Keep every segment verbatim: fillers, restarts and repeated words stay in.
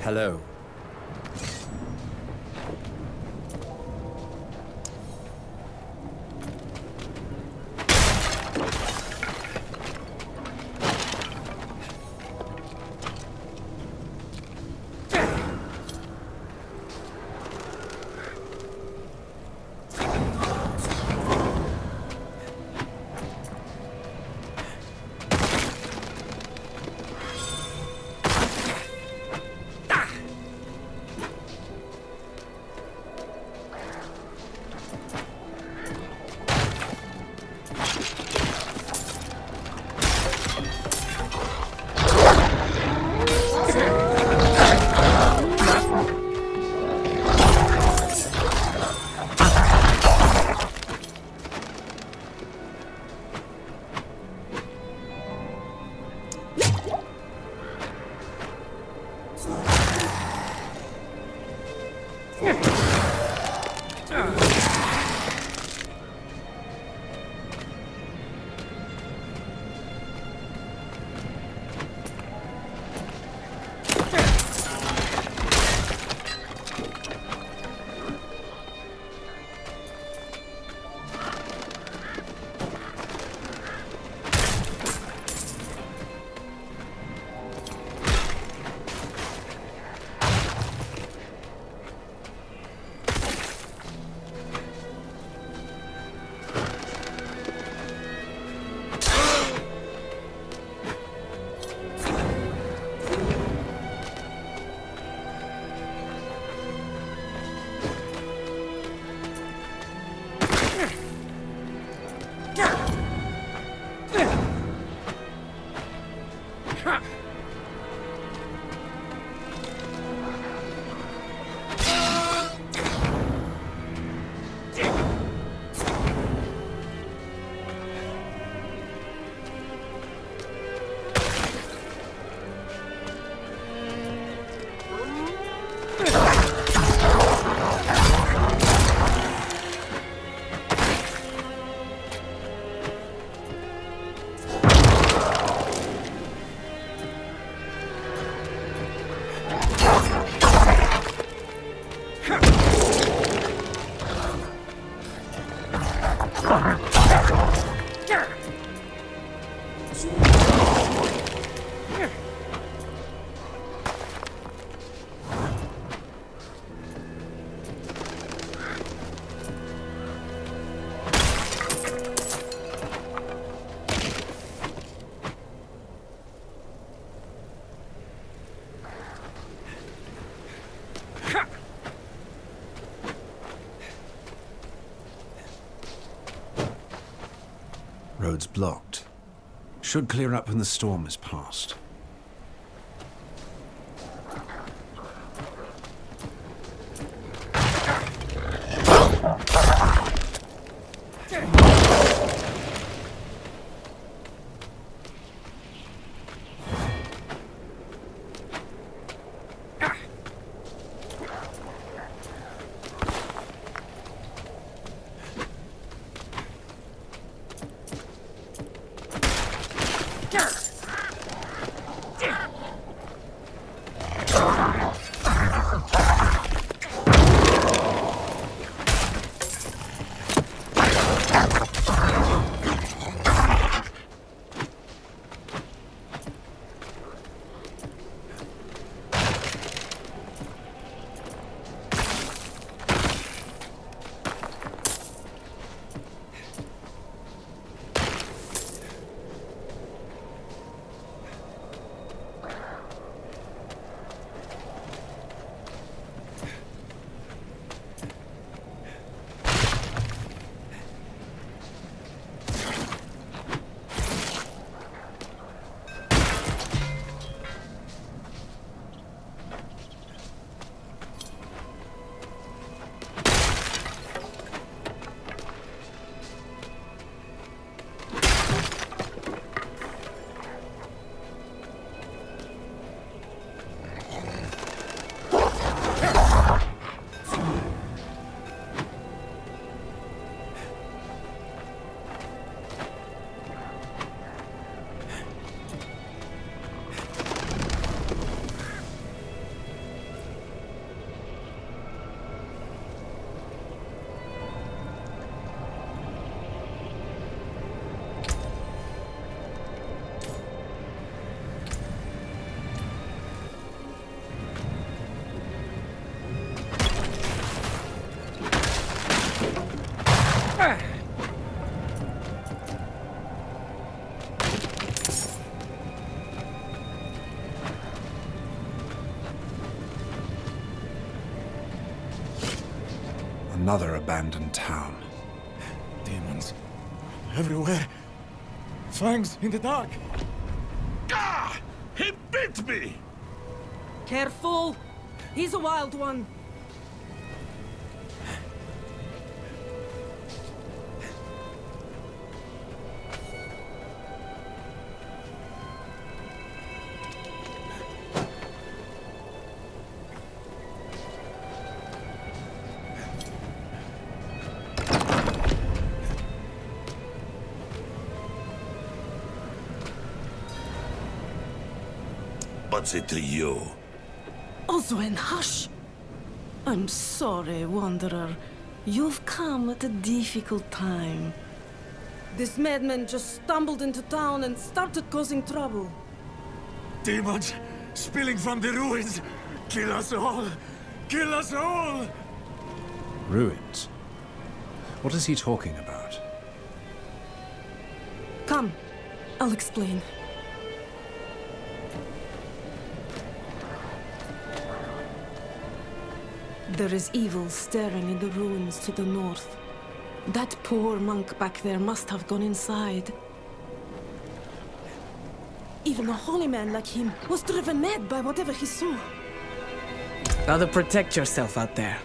Hello. Road's blocked. Should clear up when the storm has passed. Another abandoned town. Demons. Everywhere. Fangs in the dark. Ah! He bit me! Careful! He's a wild one. What's it to you? Oswen, hush! I'm sorry, Wanderer. You've come at a difficult time. This madman just stumbled into town and started causing trouble. Demons spilling from the ruins. Kill us all! Kill us all! Ruins? What is he talking about? Come, I'll explain. There is evil staring in the ruins to the north. That poor monk back there must have gone inside. Even a holy man like him was driven mad by whatever he saw. Rather protect yourself out there.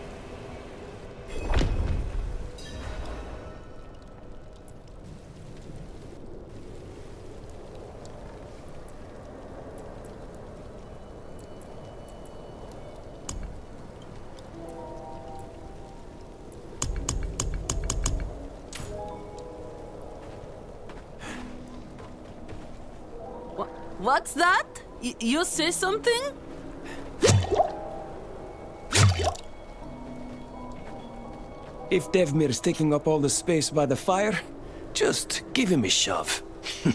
What's that? Y you say something? If Devmir's taking up all the space by the fire, just give him a shove.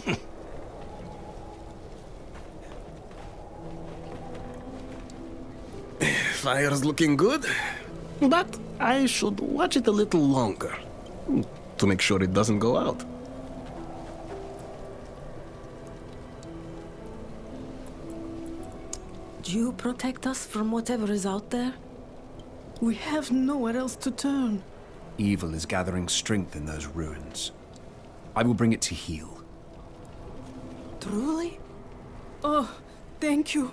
Fire's looking good, but I should watch it a little longer to make sure it doesn't go out. Do you protect us from whatever is out there? We have nowhere else to turn. Evil is gathering strength in those ruins. I will bring it to heal. Truly? Oh, thank you.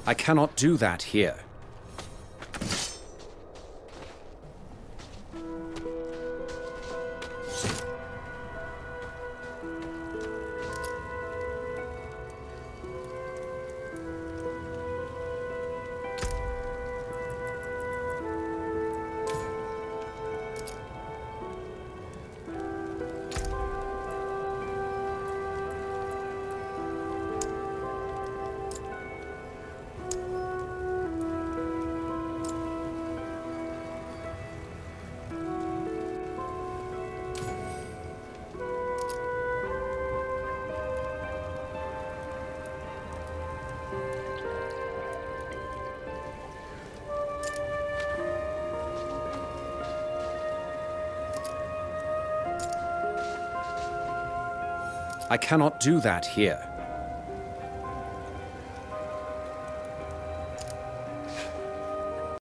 I cannot do that here. I cannot do that here.